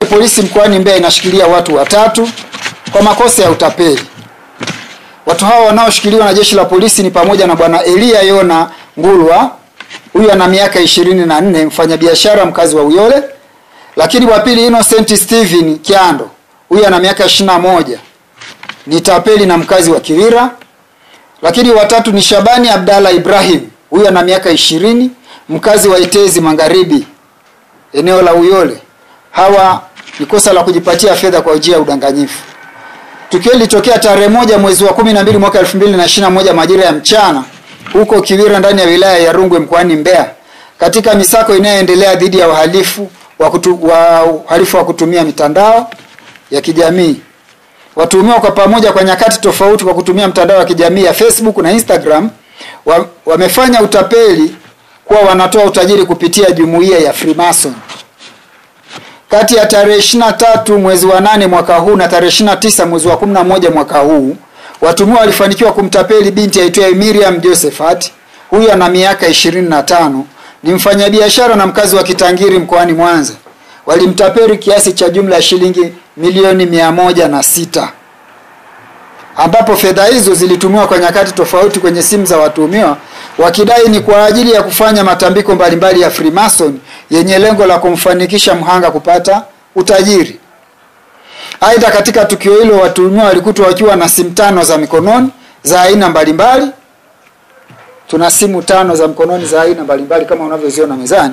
polisi mkoani Mbeya inashikilia watu watatu kwa makosa ya utapeli. Watu hao wanaoshikiliwa na jeshi la polisi ni pamoja na bwana Elia Yona Ngulwa, huyu ana miaka 24, mfanyabiashara mkazi wa Uyole. Lakini wa pili Innocent Steven Kiando, huyu ana miaka 21, ni tapeli na mkazi wa Kiwira. Lakini watatu ni Shabani Abdalla Ibrahim, huyu ana miaka 20, mkazi wa Itezi Magharibi, eneo la Uyole. Hawa ni kosa la kujipatia fedha kwa njia ya udanganyifu. Tukio lilitokea tarehe 1 mwezi wa 12 mwaka 2021 majira ya mchana huko Kiwira ndani ya wilaya ya Rungwe mkoani Mbeya, katika misako inayoendelea dhidi ya uhalifu wa kutumia mitandao ya kijamii. Watuhumiwa kwa pamoja kwa nyakati tofauti kwa kutumia mtandao wa kijamii ya Facebook na Instagram wamefanya utapeli kuwa wanatoa utajiri kupitia jumuiya ya Freemason. Kati ya tarehe 23 mwezi wa 8 mwaka huu na tarehe 29 mwezi wa 11 mwaka huu, watuhumiwa walifanikiwa kumtapeli binti aitwaye Miriam Josephat. Huyu ana miaka 25, ni mfanyabiashara na mkazi wa Kitangiri mkoani Mwanza. Walimtapeli kiasi cha jumla ya shilingi milioni 106, ambapo fedha hizo zilitumiwa kwa nyakati tofauti kwenye simu za watuhumiwa, wakidai ni kwa ajili ya kufanya matambiko mbalimbali ya Freemason yenye lengo la kumfanikisha mhanga kupata utajiri. Aidha, katika tukio hilo watuhumiwa walikutwa wakiwa na simu 5 za mikononi za aina mbalimbali. Tuna simu 5 za mkononi za aina mbalimbali kama unavyoziona mezani,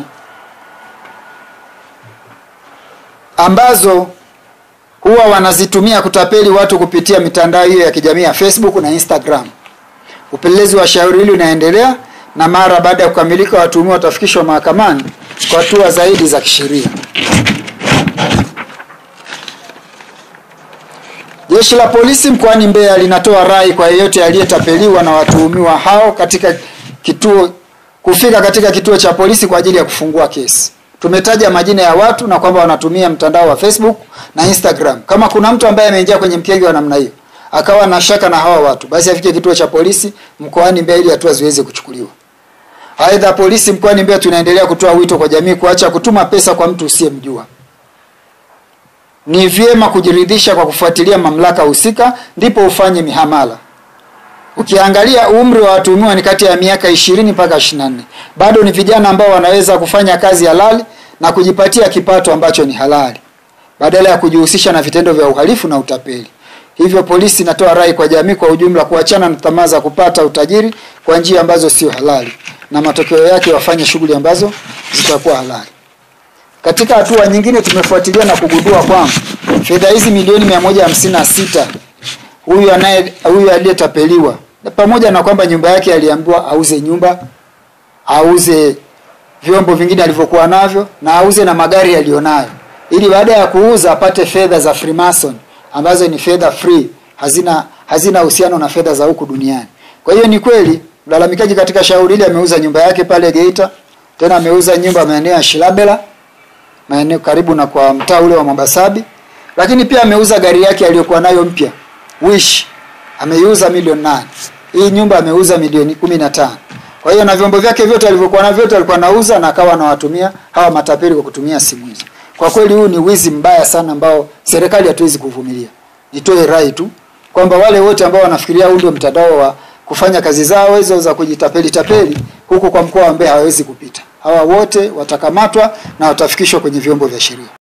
ambazo huwa wanazitumia kutapeli watu kupitia mitandao hiyo ya kijamii ya Facebook na Instagram. Upelelezi wa shauri hili unaendelea, na mara baada ya kukamilika watuhumiwa watafikishwa mahakamani kwa hatua zaidi za kisheria. Jeshi la polisi mkoani Mbeya linatoa rai kwa yeyote aliyetapeliwa na watuhumiwa hao kufika katika kituo cha polisi kwa ajili ya kufungua kesi. Tumetaja majina ya watu na kwamba wanatumia mtandao wa Facebook na Instagram. Kama kuna mtu ambaye ameingia kwenye mkenge wa namna hiyo akawa na shaka na hawa watu, basi afike kituo cha polisi mkoani Mbeya ili hatua ziweze kuchukuliwa. Aidha, polisi mkoani Mbeya tunaendelea kutoa wito kwa jamii kuacha kutuma pesa kwa mtu usiyemjua. Ni vyema kujiridhisha kwa kufuatilia mamlaka husika ndipo ufanye mihamala. Ukiangalia umri wa watuhumiwa ni kati ya miaka 20 mpaka 24. Bado ni vijana ambao wanaweza kufanya kazi halali na kujipatia kipato ambacho ni halali, badala ya kujihusisha na vitendo vya uhalifu na utapeli. Hivyo polisi inatoa rai kwa jamii kwa ujumla kuachana na tamaa za kupata utajiri kwa njia ambazo sio halali, na matokeo yake wafanye shughuli ambazo zitakuwa halali. Katika hatua nyingine tumefuatilia na kugundua kwamba fedha hizi milioni 156 huyu aliyetapeliwa, pamoja na kwamba nyumba yake aliambiwa auze nyumba, auze vyombo vingine alivyokuwa navyo na auze na magari alionayo, ili baada ya kuuza apate fedha za Freemason ambazo ni fedha free, hazina uhusiano na fedha za huku duniani. Kwa hiyo ni kweli mlalamikaji katika shauri hili ameuza nyumba yake pale Geita, tena ameuza nyumba maeneo ya Shilabela, maeneo karibu na kwa mtaa ule wa Mabasabi, lakini pia ameuza gari yake aliyokuwa nayo mpya Wish, ameuza milioni 8. Hii nyumba ameuza milioni 15. Kwa hiyo na vyombo vyake vyote alivyokuwa navyo vyote alikuwa anauza na akawa anawatumia hawa matapeli kwa kutumia simu hizo. Kwa kweli huu ni wizi mbaya sana ambao serikali hatuwezi kuvumilia. Nitoe rai tu kwamba wale wote ambao wanafikiria huu ndio mtandao wa kufanya kazi zao hizo za kujitapeli huko kwa mkoa wa Mbeya hawezi kupita. Hawa wote watakamatwa na watafikishwa kwenye vyombo vya sheria.